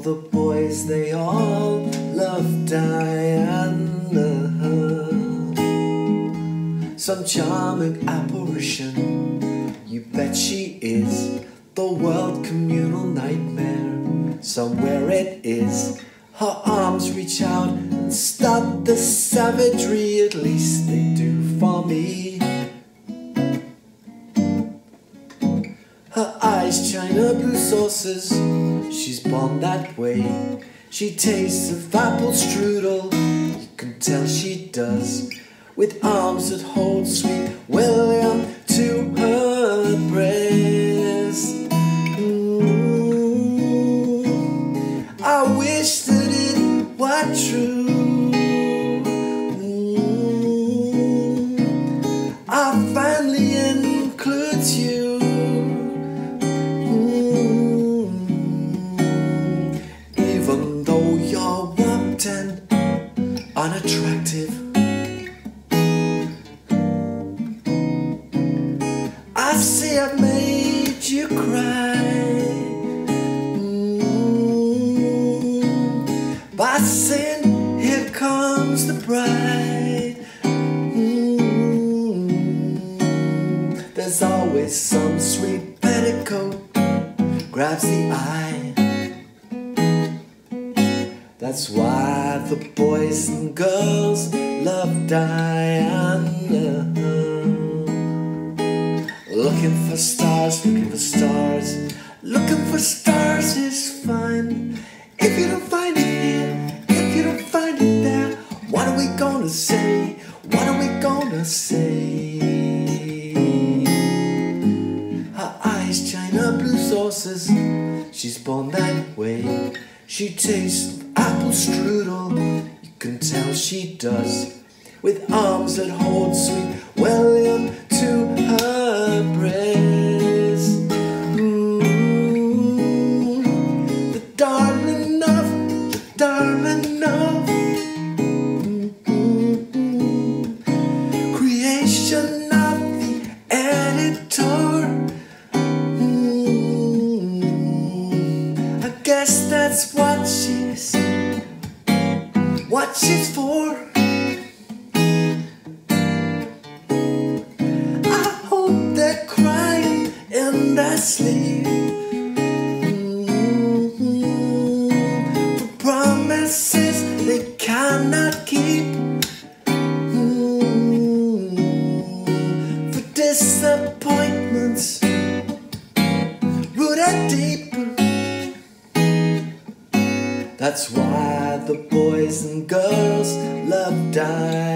the boys, they all love Diana. Some charming apparition, you bet she is. The world communal nightmare, somewhere it is. Her arms reach out and stop the savagery, at least they do for me. Her eyes china blue saucers, she's born that way. She tastes of apple strudel, you can tell she does. With arms that hold sweet William to her breast. I wish that it were true. Our family includes you. Even though you're warped and unattractive, I see I've made you cry. By saying, here comes the bride. There's always some sweet petticoat grabs the eye. That's why the boys and girls love Diana. Looking for stars, looking for stars. Looking for stars is fine. If you don't find it here, if you don't find it there, what are we gonna say? What are we gonna say? Her eyes china blue saucers, she's born that way. She tastes apple strudel, you can tell she does. With arms that hold sweet William to her breast. The darling of, the darling of, creation of the editor. I guess that's what she's for. In their sleep, for promises they cannot keep, for disappointments rooted deep. That's why the boys and girls love dying.